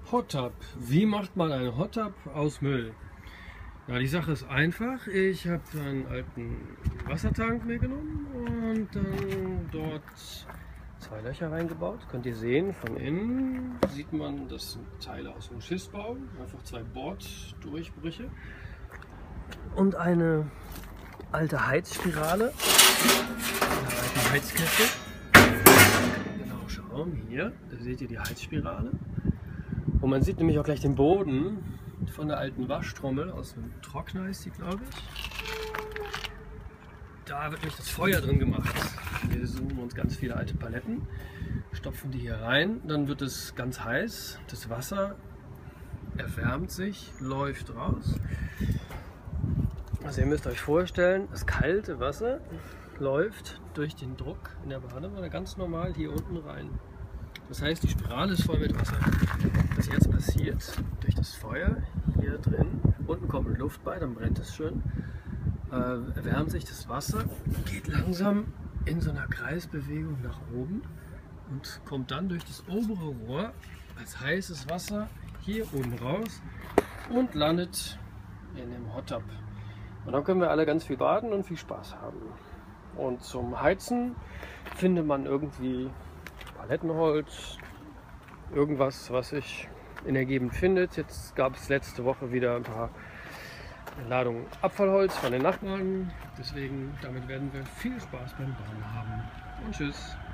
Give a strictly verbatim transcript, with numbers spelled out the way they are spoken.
Hot Tub. Wie macht man einen Hot Tub aus Müll? Ja, die Sache ist einfach. Ich habe einen alten Wassertank mir genommen und dann dort zwei Löcher reingebaut. Könnt ihr sehen, von innen sieht man, das sind Teile aus dem Schiffsbau, einfach zwei Borddurchbrüche und eine alte Heizspirale, eine alte Heizkette. Genau, schauen hier, da seht ihr die Heizspirale. Und man sieht nämlich auch gleich den Boden von der alten Waschtrommel, aus dem Trockner ist die, glaube ich. Da wird nämlich das Feuer drin gemacht. Wir suchen uns ganz viele alte Paletten, stopfen die hier rein, dann wird es ganz heiß. Das Wasser erwärmt sich, läuft raus. Also ihr müsst euch vorstellen, das kalte Wasser läuft durch den Druck in der Badewanne ganz normal hier unten rein. Das heißt, die Spirale ist voll mit Wasser. Was jetzt passiert, durch das Feuer hier drin, unten kommt Luft bei, dann brennt es schön, äh, erwärmt sich das Wasser, geht langsam in so einer Kreisbewegung nach oben und kommt dann durch das obere Rohr als heißes Wasser hier oben raus und landet in dem Hot Tub. Und dann können wir alle ganz viel baden und viel Spaß haben. Und zum Heizen findet man irgendwie Palettenholz, irgendwas, was sich in der Gegend findet. Jetzt gab es letzte Woche wieder ein paar Ladungen Abfallholz von den Nachbarn. Deswegen, damit werden wir viel Spaß beim Bauen haben. Und tschüss.